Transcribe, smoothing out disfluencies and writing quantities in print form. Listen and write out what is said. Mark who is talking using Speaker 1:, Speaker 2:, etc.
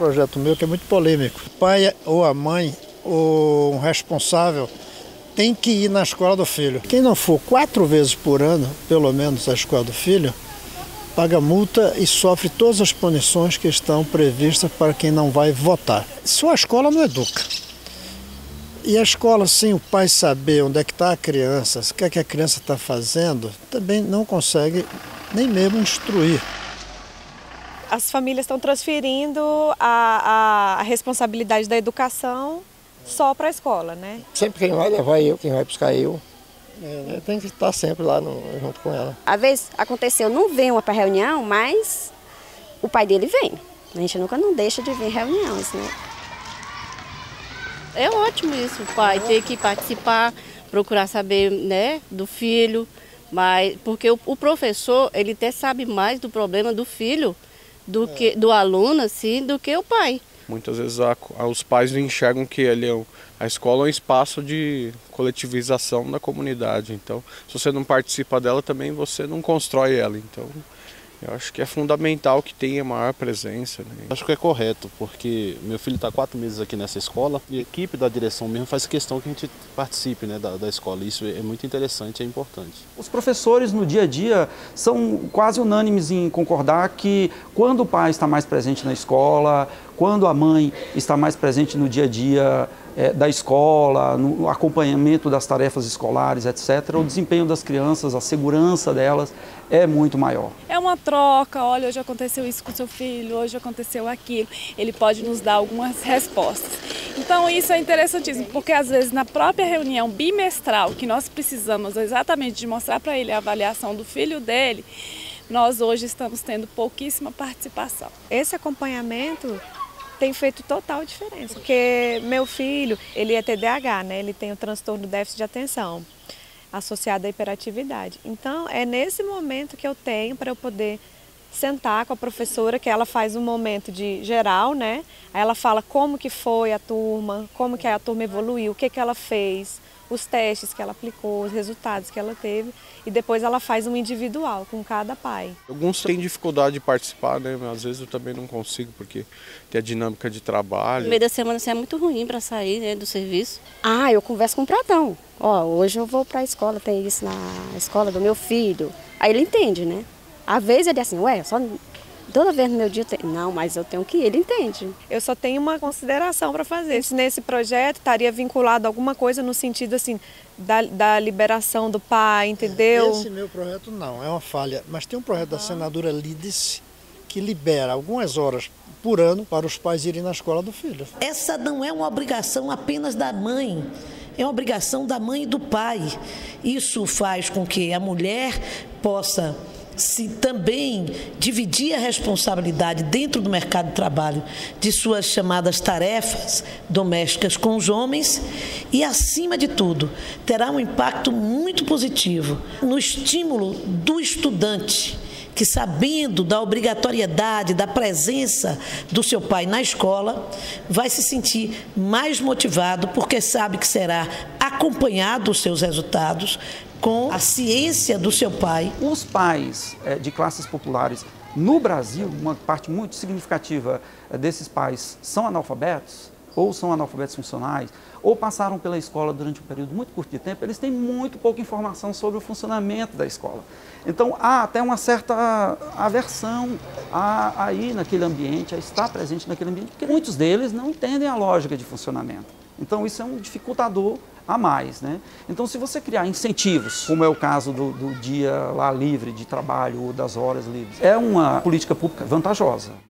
Speaker 1: Projeto meu que é muito polêmico. O pai ou a mãe ou um responsável tem que ir na escola do filho. Quem não for 4 vezes por ano, pelo menos, à escola do filho, paga multa e sofre todas as punições que estão previstas para quem não vai votar. Só a escola não educa. E a escola, sem o pai saber onde é que está a criança, o que é que a criança está fazendo, também não consegue nem mesmo instruir.
Speaker 2: As famílias estão transferindo a responsabilidade da educação só para a escola, né?
Speaker 3: Sempre quem vai levar eu, quem vai buscar eu. Tem que estar sempre lá junto com ela.
Speaker 4: Às vezes aconteceu, não vem para reunião, mas o pai dele vem. A gente nunca não deixa de vir reuniões, né?
Speaker 5: É ótimo isso, o pai ter que participar, procurar saber, né, do filho, mas porque o professor, ele até sabe mais do problema do filho, do aluno, assim, do que o pai.
Speaker 6: Muitas vezes os pais não enxergam que a escola é um espaço de coletivização da comunidade. Então, se você não participa dela, também você não constrói ela. Então, eu acho que é fundamental que tenha maior presença, né?
Speaker 7: Acho que é correto, porque meu filho está 4 meses aqui nessa escola e a equipe da direção mesmo faz questão que a gente participe, né, da escola. Isso é muito interessante, é importante.
Speaker 8: Os professores no dia a dia são quase unânimes em concordar que quando o pai está mais presente na escola, quando a mãe está mais presente no dia a dia da escola, no acompanhamento das tarefas escolares, etc., o desempenho das crianças, a segurança delas é muito maior.
Speaker 2: É uma troca, olha, hoje aconteceu isso com seu filho, hoje aconteceu aquilo. Ele pode nos dar algumas respostas. Então isso é interessantíssimo, porque às vezes na própria reunião bimestral que nós precisamos exatamente de mostrar para ele a avaliação do filho dele, nós hoje estamos tendo pouquíssima participação. Esse acompanhamento tem feito total diferença, porque meu filho, ele é TDAH, né? Ele tem o transtorno do déficit de atenção, associado à hiperatividade. Então, é nesse momento que eu tenho para eu poder sentar com a professora, que ela faz um momento de geral, né? Aí ela fala como que foi a turma, como que a turma evoluiu, o que que ela fez, os testes que ela aplicou, os resultados que ela teve, e depois ela faz um individual com cada pai.
Speaker 6: Alguns têm dificuldade de participar, né? Mas às vezes eu também não consigo, porque tem a dinâmica de trabalho.
Speaker 5: No meio da semana assim, é muito ruim para sair, né, do serviço.
Speaker 4: Eu converso com o Pratão. Hoje eu vou para a escola, tem isso na escola do meu filho. Aí ele entende, né? Às vezes ele é assim, toda vez no meu dia eu tenho... Não, mas eu tenho que ir, ele entende. Eu só tenho uma consideração para fazer. Se nesse projeto estaria vinculado a alguma coisa no sentido assim, da liberação do pai, entendeu?
Speaker 1: Esse meu projeto não, é uma falha. Mas tem um projeto da senadora Lídice que libera algumas horas por ano para os pais irem na escola do filho.
Speaker 9: Essa não é uma obrigação apenas da mãe, é uma obrigação da mãe e do pai. Isso faz com que a mulher possa se também dividir a responsabilidade dentro do mercado de trabalho de suas chamadas tarefas domésticas com os homens e, acima de tudo, terá um impacto muito positivo no estímulo do estudante, que, sabendo da obrigatoriedade da presença do seu pai na escola, vai se sentir mais motivado porque sabe que será acompanhado os seus resultados com a ciência do seu pai.
Speaker 8: Os pais de classes populares no Brasil, uma parte muito significativa desses pais são analfabetos, ou são analfabetos funcionais, ou passaram pela escola durante um período muito curto de tempo, eles têm muito pouca informação sobre o funcionamento da escola. Então há até uma certa aversão a ir naquele ambiente, a estar presente naquele ambiente, porque muitos deles não entendem a lógica de funcionamento. Então isso é um dificultador a mais, né? Então, se você criar incentivos, como é o caso do dia lá livre de trabalho ou das horas livres, é uma política pública vantajosa.